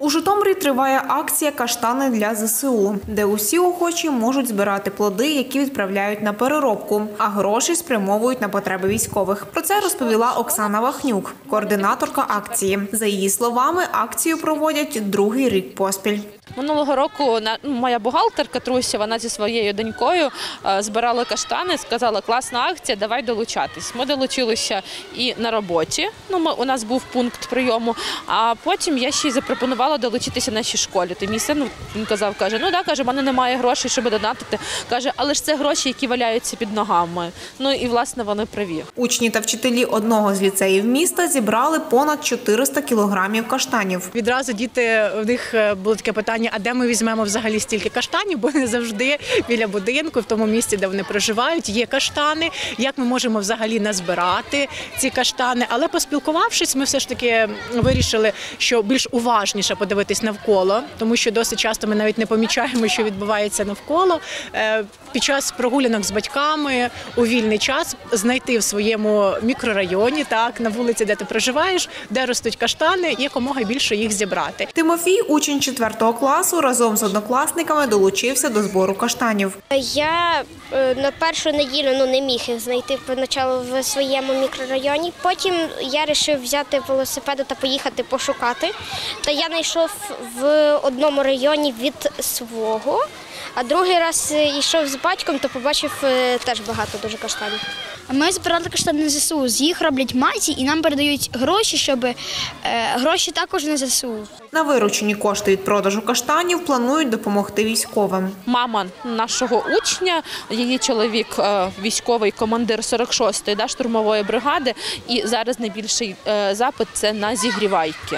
У Житомирі триває акція «Каштани для ЗСУ», де усі охочі можуть збирати плоди, які відправляють на переробку, а гроші спрямовують на потреби військових. Про це розповіла Оксана Вахнюк, координаторка акції. За її словами, акцію проводять другий рік поспіль. Минулого року моя бухгалтерка Труся, вона зі своєю донькою збирала каштани, сказала: класна акція, давай долучатись. Ми долучилися і на роботі, у нас був пункт прийому, а потім я ще й запропонувала долучитися нашій школі. Мій син, він казав, в мене немає грошей, щоб донатити. Каже, але ж це гроші, які валяються під ногами. І, власне, вони праві. Учні та вчителі одного з ліцеїв міста зібрали понад 400 кілограмів каштанів. Відразу діти, в них було таке питання: а де ми візьмемо взагалі стільки каштанів, бо не завжди біля будинку, в тому місці, де вони проживають, є каштани. Як ми можемо взагалі назбирати ці каштани? Але поспілкувавшись, ми все ж таки вирішили, що більш уважніше подивитись навколо, тому що досить часто ми навіть не помічаємо, що відбувається навколо. Під час прогулянок з батьками у вільний час знайти в своєму мікрорайоні, на вулиці, де ти проживаєш, де ростуть каштани, якомога більше їх зібрати. Тимофій, учень 4 класу, разом з однокласниками долучився до збору каштанів. Я на першу неділю не міг їх знайти поначалу в своєму мікрорайоні. Потім я вирішив взяти велосипед та поїхати пошукати. Та я знайшов в одному районі від свого, а другий раз йшов з батьком, то побачив теж багато дуже каштанів. Ми збирали каштани на ЗСУ, з їх роблять маті і нам передають гроші, щоб гроші також на ЗСУ. На виручені кошти від продажу каштанів планують допомогти військовим. Мама нашого учня, її чоловік військовий командир 46-ї штурмової бригади, і зараз найбільший запит – це на зігрівайки.